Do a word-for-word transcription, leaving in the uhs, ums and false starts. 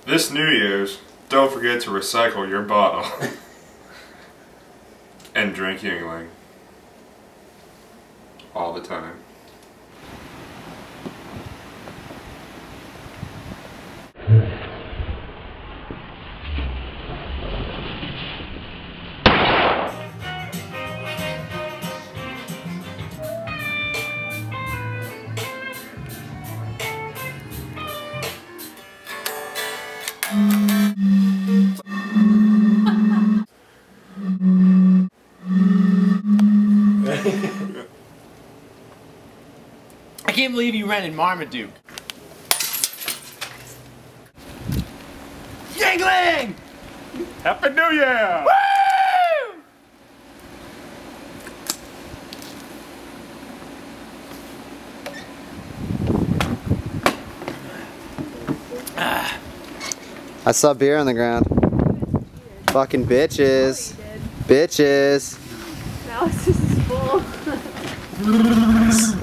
This New Year's, don't forget to recycle your bottle. And drink Yuengling. All the time. I can't believe you rented Marmaduke. Yuengling! Happy New Year! Woo! Ah. I saw beer on the ground. Fucking bitches. Bitches. Now it's just full.